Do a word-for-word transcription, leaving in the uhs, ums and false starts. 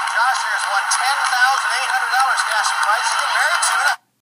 Josh here has won ten thousand eight hundred dollars cash and prize. He's getting married soon.